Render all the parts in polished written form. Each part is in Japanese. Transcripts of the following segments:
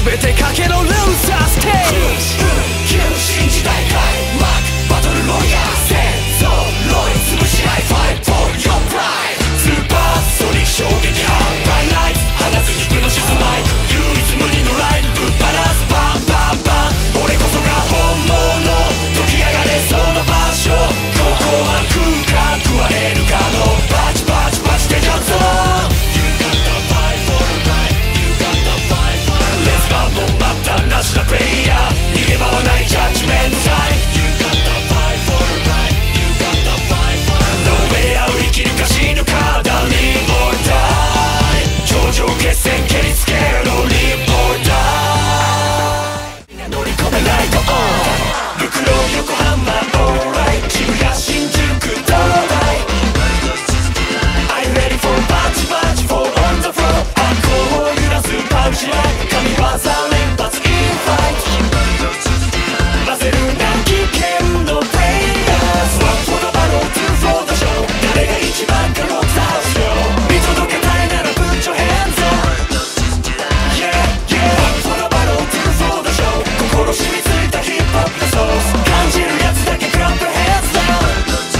全て賭けのルーザーステージ。新時代開幕バトルロイヤー勢ぞろい潰し合い Fight for your pride スーパーソニック衝撃波バイライト放つ軸の静まい唯一無二のライブぶっ放すバンバンバン俺こそが本物解き上がれその場所ここは空間食われるかのバチバチバチで勝つぞ You got the fight for the right You got the fight for the right レスバーも待ったなしなプレイヤー逃げ場はないジャッジメントタイム You got the fight for the right You got the fight for the right ノーウェア売り切るか死ぬかだリボータイ頂上決戦蹴りつけろリボータイ乗り込めライトオン袋横浜オーライ渋谷新宿東大 Are you ready for バチバチ for on the floor 悪行を揺らすパンチライン神業連発 in fight 混ぜるな危険のプレイヤーズ One for the battle two for the show 誰が一番かロックダウンしよう見届けたいなら put your hands up Yeah yeah One for the battle two for the show 心染みついたヒップホップのソース感じるやつだけ clap your hands down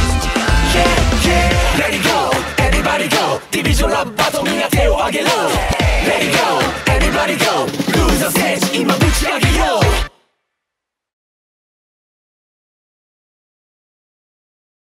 Yeah yeah Let it go Everybody go ディビジョンラブバトルみんな手を挙げろ